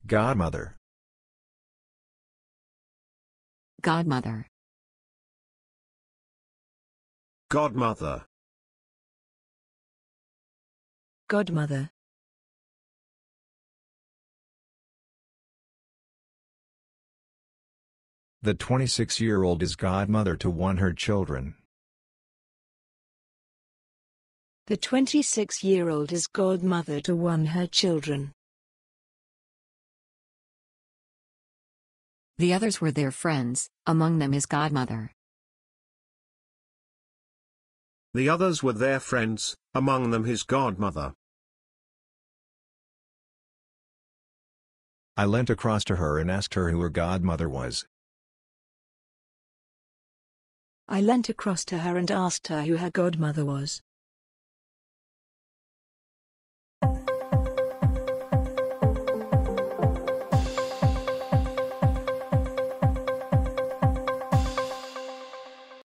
Godmother. Godmother. Godmother. Godmother. The 26-year-old is godmother to one her children. The 26-year-old is godmother to one her children. The others were their friends, among them his godmother. The others were their friends, among them his godmother. I leant across to her and asked her who her godmother was. I leant across to her and asked her who her godmother was.